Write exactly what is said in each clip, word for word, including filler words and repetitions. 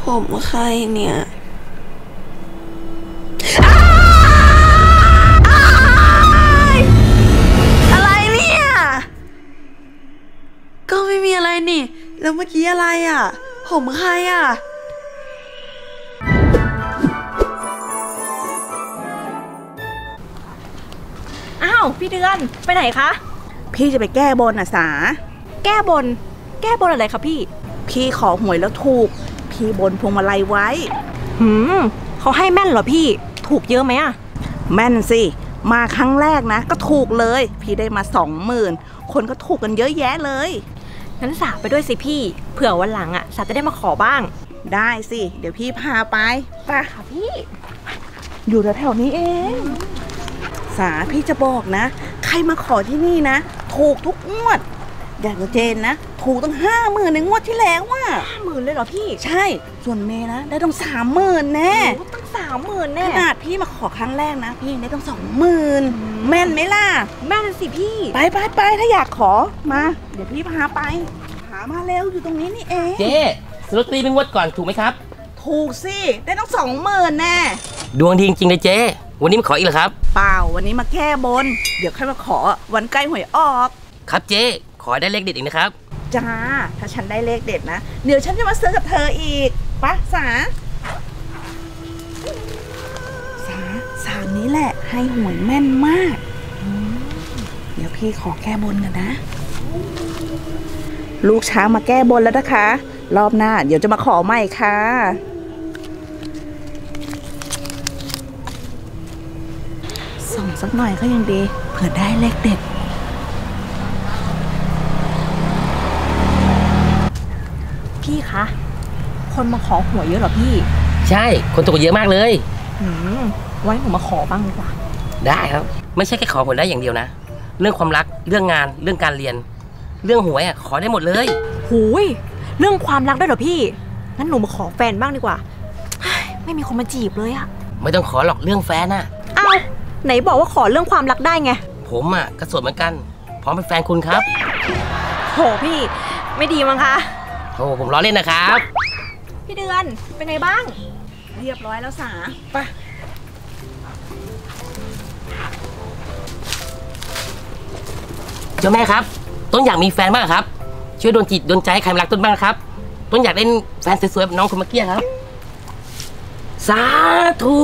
ผมใครเนี่ยอะไรเนี่ยก็ไม่มีอะไรนี่แล้วเมื่อกี้อะไรอ่ะผมใครอ่ะอ้าวพี่เดือนไปไหนคะพี่จะไปแก้บนอ่ะสาแก้บนแก้บนอะไรคะพี่พี่ขอหวยแล้วถูกพี่บนพวงมาลัยไว้หืมเขาให้แม่นเหรอพี่ถูกเยอะไหมอะแม่นสิมาครั้งแรกนะก็ถูกเลยพี่ได้มาสองหมื่นคนก็ถูกกันเยอะแยะเลยงั้นสาไปด้วยสิพี่เผื่อวันหลังอะสาจะได้มาขอบ้างได้สิเดี๋ยวพี่พาไปไปค่ะพี่อยู่แถวๆนี้เองสาพี่จะบอกนะใครมาขอที่นี่นะถูกทุกงวดอย่างเจนนะถูกตั้งห้าหมื่นในงวดที่แล้วว่ะห้าหมื่นเลยเหรอพี่ใช่ส่วนเมย์นะได้ต้องสามหมื่นแน่ตั้งสามหมื่นแน่ขนาดพี่มาขอครั้งแรกนะพี่ได้ต้องสองหมื่นแม่นไหมล่ะแม่นสิพี่ไปไปไปถ้าอยากขอมาเดี๋ยวพี่พาไปหามาแล้วอยู่ตรงนี้นี่เองเจ๊สลอตตี้เป็นงวดก่อนถูกไหมครับถูกสิได้ต้องสองหมื่นแน่ดวงดีจริงๆเลยเจ๊วันนี้มาขออีกเหรอครับเปล่าวันนี้มาแก้บนเดี๋ยวค่อยมาขอวันใกล้หวยออกครับเจ๊ขอได้เลขเด็ดอีกนะครับจ้าถ้าฉันได้เลขเด็ดนะเดี๋ยวฉันจะมาซื้อกับเธออีกปะสาสาสามนี้แหละให้หวยแม่นมากเดี๋ยวพี่ขอแก้บนกันนะลูกช้างมาแก้บนแล้วนะคะรอบหน้าเดี๋ยวจะมาขอใหม่ค่ะส่องสักหน่อยก็ยังดีเผื่อได้เลขเด็ดพี่คะคนมาขอหวยเยอะเหรอพี่ใช่คนถูกเยอะมากเลยหืมไว้หนูมาขอบ้างดีกว่าได้ครับไม่ใช่แค่ขอผลได้อย่างเดียวนะเรื่องความรักเรื่องงานเรื่องการเรียนเรื่องหวยอ่ะขอได้หมดเลยหูยเรื่องความรักได้เหรอพี่งั้นหนูมาขอแฟนบ้างดีกว่าไม่มีคนมาจีบเลยอะไม่ต้องขอหรอกเรื่องแฟนน่ะอ้าวไหนบอกว่าขอเรื่องความรักได้ไงผมอ่ะก็โสดเหมือนกันพร้อมเป็นแฟนคุณครับโหพี่ไม่ดีมั้งคะโอ้ผมล้อเล่นนะครับพี่เดือนเป็นไงบ้างเรียบร้อยแล้วสาไปเจ้าแม่ครับต้นอยากมีแฟนบ้างครับช่วยโดนจิตโดนใจใครมารักต้นบ้างครับต้นอยากเล่นแฟนสวยๆแบบน้องคนเมื่อกี้ครับสาธุ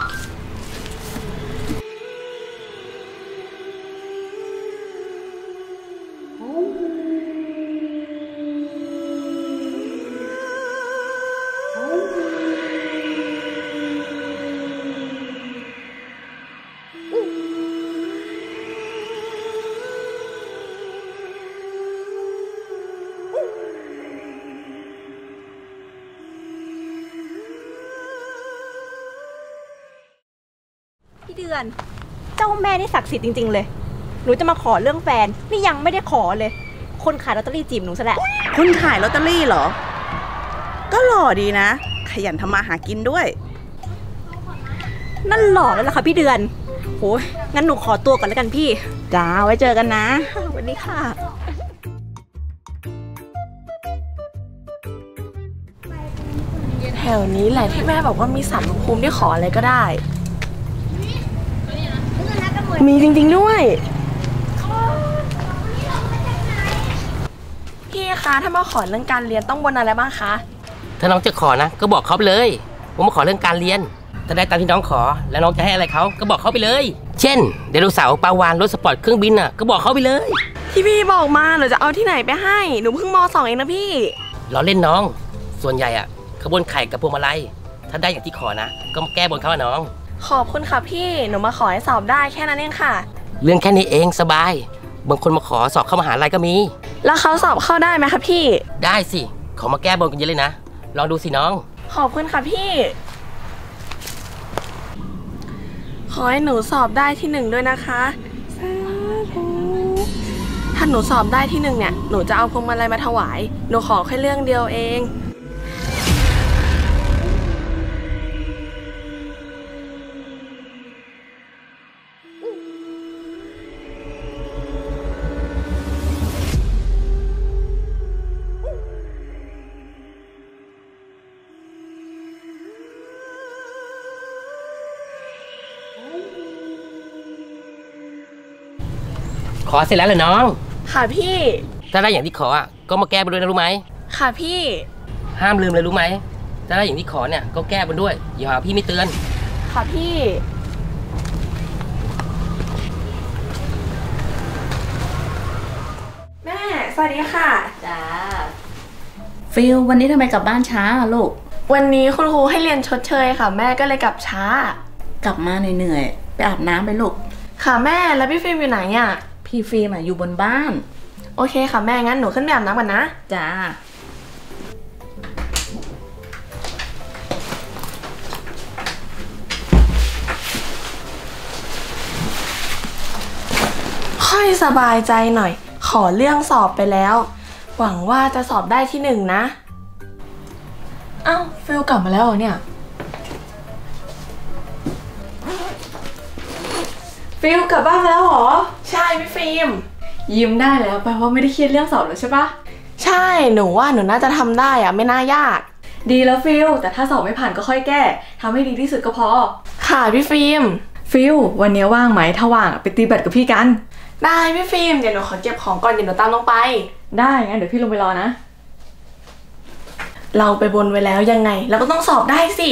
พี่เดือนเจ้าแม่นี่ศักดิ์สิทธิ์จริงๆเลยหนูจะมาขอเรื่องแฟนนี่ยังไม่ได้ขอเลยคนขายลอตเตอรี่จีบหนูซะแหละคนขายลอตเตอรี่เหรอก็หล่อดีนะขยันทำมาหากินด้วยนั่นหล่อแล้วล่ะค่ะพี่เดือนโหงั้นหนูขอตัวก่อนแล้วกันพี่จ้าไว้เจอกันนะสวัสดีค่ะแถวนี้แหละที่แม่บอกว่ามีศาลพระภูมิที่ขออะไรก็ได้มีจริงๆด้วยพี่คะถ้ามาขอเรื่องการเรียนต้องบนอะไรบ้างคะถ้าน้องจะขอนะก็บอกเขาไปเลยว่ามาขอเรื่องการเรียนถ้าได้ตามที่น้องขอแล้วน้องจะให้อะไรเขาก็บอกเขาไปเลยเช่นไดโนเสาร์ปลาวาฬรถสปอร์ตเครื่องบินอ่ะก็บอกเขาไปเลยที่พี่บอกมาหนูจะเอาที่ไหนไปให้หนูเพิ่งม.สองเองนะพี่เราเล่นน้องส่วนใหญ่อ่ะขบวนไข่กับพวงมาลัยถ้าได้อย่างที่ขอนะก็มาแก้บนเขาอะน้องขอบคุณค่ะพี่หนูมาขอให้สอบได้แค่นั้นเองค่ะเรื่องแค่นี้เองสบายบางคนมาขอสอบเข้ามหาลัยก็มีแล้วเขาสอบเข้าได้ไหมคะพี่ได้สิขอมาแก้บนกันเยอะเลยนะลองดูสิน้องขอบคุณค่ะพี่ขอให้หนูสอบได้ที่หนึ่งด้วยนะคะถ้าหนูสอบได้ที่หนึ่งเนี่ยหนูจะเอาพวงมาลัยมาถวายหนูขอแค่เรื่องเดียวเองขอเสร็จแล้วเหรอน้องค่ะพี่ถ้าได้อย่างที่ขออ่ะก็มาแก้บนด้วยนะรู้ไหมค่ะพี่ห้ามลืมเลยรู้ไหมถ้าได้อย่างที่ขอเนี่ยก็แก้บนด้วยอย่าหาพี่ไม่เตือนค่ะพี่ แม่ สวัสดีค่ะจ้าฟิลวันนี้ทำไมกลับบ้านช้าอะลูกวันนี้คุณครูให้เรียนชดเชยค่ะ แม่ก็เลยกลับช้ากลับมาเหนื่อยๆไปอาบน้ำไปลูกค่ะแม่ แล้วพี่ฟิล์มอยู่ไหนอ่ะพี่ฟิล์มอะอยู่บนบ้านโอเคค่ะแม่ งั้นหนูขึ้นไปอาบน้ำก่อนนะจ้าค่อยสบายใจหน่อย ขอเรื่องสอบไปแล้ว หวังว่าจะสอบได้ที่หนึ่งนะ อ้าวฟิลกลับมาแล้วเหรอเนี่ยฟิลกลับบ้านมาแล้วเหรอใช่พี่ฟิล์มยิ้มได้แล้วแปลว่าไม่ได้เครียดเรื่องสอบแล้วใช่ปะใช่ หนูว่าหนูน่าจะทำได้อะไม่น่ายากดีแล้วฟิลแต่ถ้าสอบไม่ผ่านก็ค่อยแก้ทำให้ดีที่สุดก็พอค่ะพี่ฟิล์มฟิลวันนี้ว่างไหมถ้าว่างไปตีแบดกับพี่กันได้พี่ฟิล์ม เดี๋ยวหนูขอเก็บของก่อนเดี๋ยวหนูตามลงไปได้งั้นเดี๋ยวพี่ลงไปรอนะเราไปบนไว้แล้วยังไงเราก็ต้องสอบได้สิ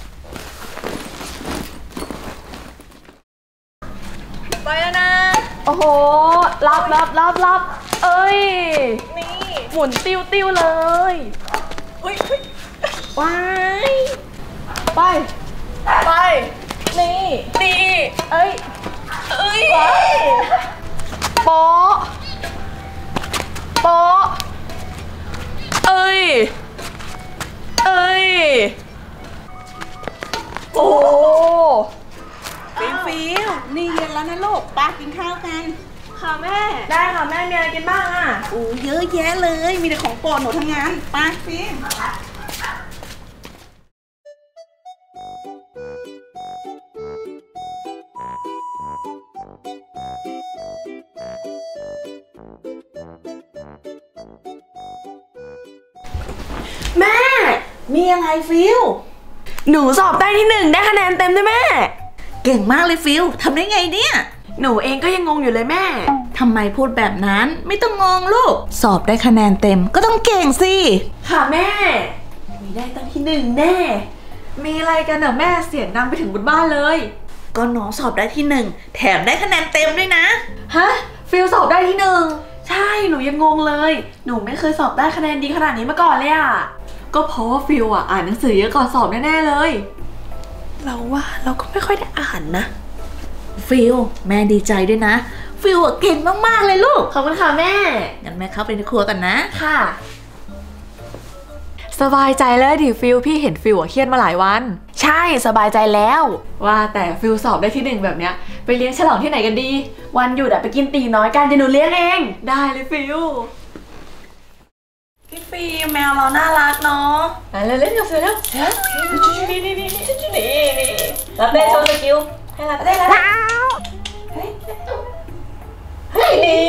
ไปแล้วนะโอ้โห รับรับรับรับเอ้ย นี่ หมุนติ้วติ้วเลยอุ้ยว้าย ไป ไป นี่ นี่ เอ้ย เอ้ยโป๊ะโป๊ะเอ้ย เอ้ย โอ้ฟิลฟิลนี่เย็นแล้วนะลูกป้ากินข้าวกันค่ะแม่ ได้ค่ะแม่มีอะไรกินบ้างอ่ะโอ้เยอะแยะเลย มีแต่ของโปรดหนูทั้งนั้นไป้าฟิล์มแม่มีอะไรฟิลหนูสอบได้ที่หนึ่งได้คะแนนเต็มด้วยแม่เก่งมากเลยฟิลทำได้ไงเนี่ยหนูเองก็ยังงงอยู่เลยแม่ทำไมพูดแบบนั้นไม่ต้องงงลูก สอบได้คะแนนเต็มก็ต้องเก่งสิค่ะแม่ มีได้ตั้งที่หนึ่งแน่มีอะไรกันอ่ะแม่เสียงดังไปถึงบนบ้านเลยก็น้องสอบได้ที่หนึ่งแถมได้คะแนนเต็มด้วยนะฮะฟิลสอบได้ที่หนึ่งใช่ หนูยังงงเลย หนูไม่เคยสอบได้คะแนนดีขนาดนี้มาก่อนเลยอ่ะก็เพราะว่าฟิลอ่ะอ่านหนังสือเยอะก่อนสอบแน่ๆเลยเราว่าเราก็ไม่ค่อยได้อ่านนะฟิลแม่ดีใจด้วยนะ ฟิลอะเก่งมากๆเลยลูกขอบคุณค่ะแม่งั้นแม่เข้าไปในครัวกันนะค่ะสบายใจแล้วดิฟิลพี่เห็นฟิลอ่ะเครียดมาหลายวันใช่สบายใจแล้วว่าแต่ฟิลสอบได้ที่หนึ่งแบบเนี้ยไปเลี้ยงฉลองที่ไหนกันดีวันหยุดอะไปกินตีน้อยกันเดี๋ยวหนูเลี้ยงเองได้เลยฟิลพี่ฟิล์มแมวเราน่ารักเนาะไปเลยเล่นกับเสือแล้วนี่นี่นี่นี่นี่นี่รับได้โชว์สกิลให้รับได้แล้วเฮ้ยเฮ้ยดี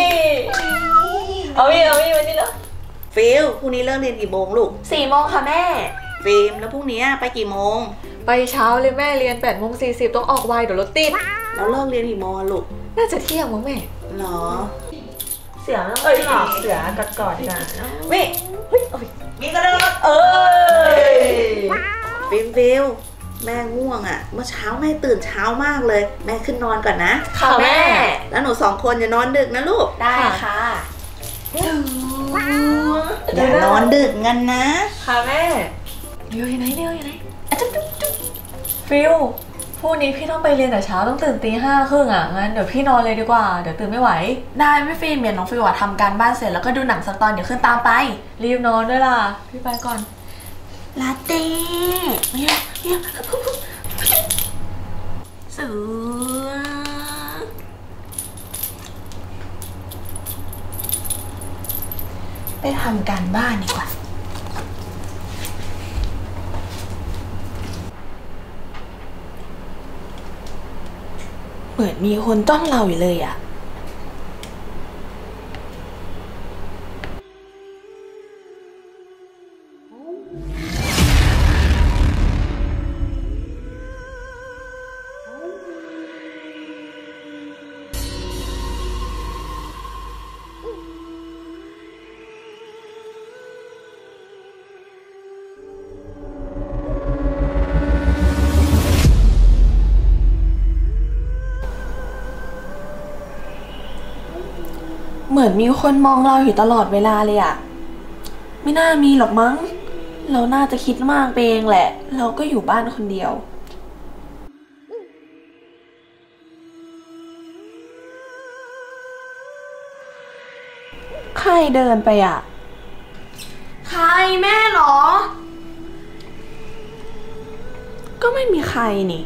เอาพี่เอาพี่วันนี้แล้วฟิลพรุ่งนี้เลิกเรียนกี่โมงลูกสี่โมงค่ะแม่ฟิล์มแล้วพรุ่งนี้ไปกี่โมงไปเช้าเลยแม่เรียนแปดโมงสี่สิบต้องออกไวเดี๋ยวรถติดแล้วเลิกเรียนกี่โมงอะลูกน่าจะเที่ยงมั้งแม่หรอเสือไม่ต้องไปหรอกเสือกอดกอดกันแม่เฮ้ยมีกระโดดเอ้ยฟิล์มฟิลแม่ง่วงอะเมื่อเช้าแม่ตื่นเช้ามากเลย แม่ขึ้นนอนก่อนนะค่ะแม่แล้วหนูสองคนอย่านอนดึกนะลูกได้ค่ะอย่านอนดึกกันนะค่ะแม่เร็วอยู่ไหนเร็วอยู่ไหนอ่ะจุ๊บจุ๊บจุ๊บฟิลพรุ่งนี้พี่ต้องไปเรียนแต่เช้าต้องตื่นตีห้าครึ่งอ่ะงั้นเดี๋ยวพี่นอนเลยดีกว่าเดี๋ยวตื่นไม่ไหวได้พี่ฟิล์มเดี๋ยวน้องฟิล์มอะทำการบ้านเสร็จแล้วก็ดูหนังสักตอนเดี๋ยวขึ้นตามไปรีบนอนด้วยล่ะพี่ไปก่อนลาเต้เนี่ยเนี่ยเสือไปทำการบ้านดีกว่า เหมือนมีคนจ้องเราอยู่เลยอ่ะมือนมีคนมองเราอยู่ตลอดเวลาเลยอะไม่น่ามีหรอกมั้งเราน่าจะคิดมากไปเองแหละเราก็อยู่บ้านคนเดียวใครเดินไปอะใครแม่เหรอก็ไม่มีใครนี่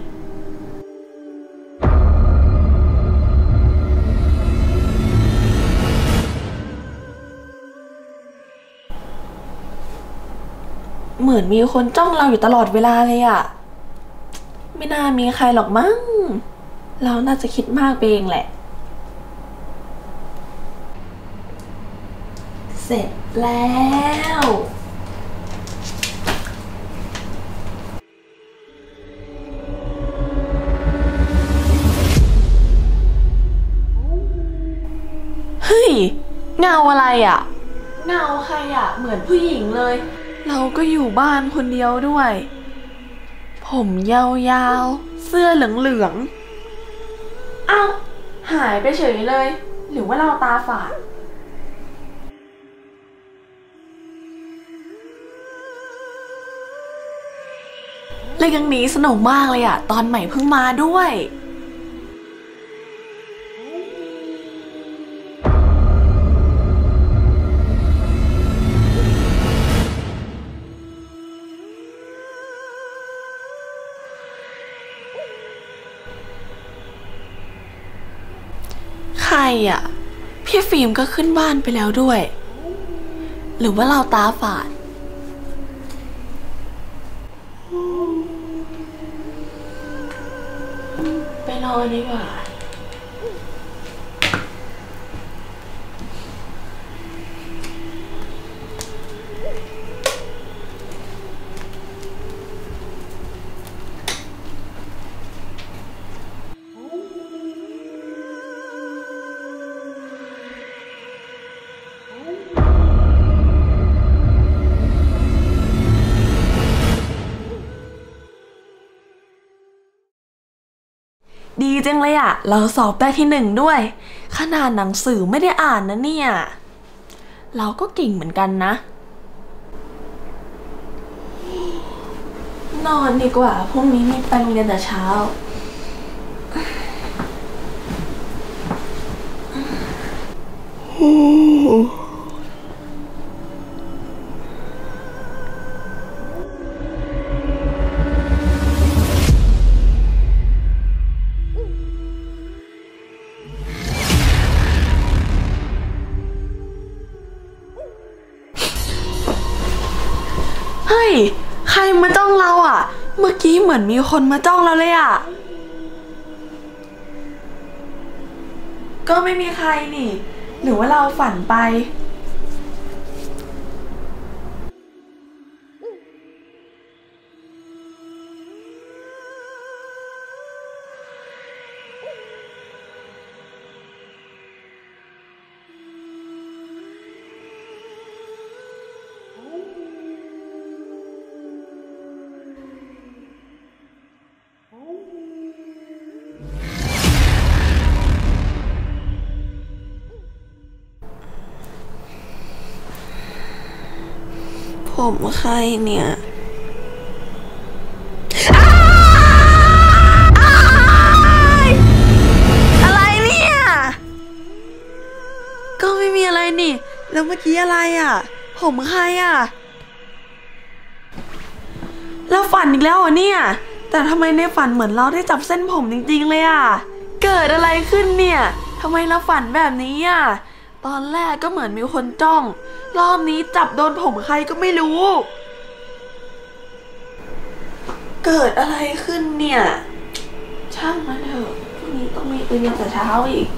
เหมือนมีคนจ้องเราอยู่ตลอดเวลาเลยอะไม่น่ามีใครหรอกมั้งเราน่าจะคิดมากไปเองแหละเสร็จแล้วเฮ้ยเงาอะไรอะเงาใครอะเหมือนผู้หญิงเลยเราก็อยู่บ้านคนเดียวด้วยผมยาวๆเสื้อเหลืองๆอ้าวหายไปเฉยเลยหรือว่าเราตาฝาดเรื่องนี้สนุกมากเลยอะตอนใหม่เพิ่งมาด้วยใครอ่ะพี่ฟิล์มก็ขึ้นบ้านไปแล้วด้วยหรือว่าเราตาฝาดไปนอนดีกว่าดีจังเลยอะเราสอบได้ที่หนึ่งด้วยขนาดหนังสือไม่ได้อ่านนะเนี่ยเราก็เก่งเหมือนกันนะนอนดีกว่าพรุ่งนี้มีไปโรงเรียนแต่เช้าเฮ้ยใครมาจ้องเราอ่ะเมื่อกี้เหมือนมีคนมาจ้องเราเลยอ่ะก็ไม่มีใครนี่หรือว่าเราฝันไปผมใครเนี่ยอะไรเนี่ยก็ไม่มีอะไรนี่แล้วเมื่อกี้อะไรอ่ะผมใครอ่ะเราฝันอีกแล้วอ่ะเนี่ยแต่ทำไมในฝันเหมือนเราได้จับเส้นผมจริงๆเลยอ่ะเกิดอะไรขึ้นเนี่ยทำไมเราฝันแบบนี้อ่ะตอนแรกก็เหมือนมีคนจ้องรอบนี้จับโดนผมใครก็ไม่รู้เกิดอะไรขึ้นเนี่ยช่างมันเถอะพรุ่งนี้ต้องมีไปเรียนแต่เช้าอีก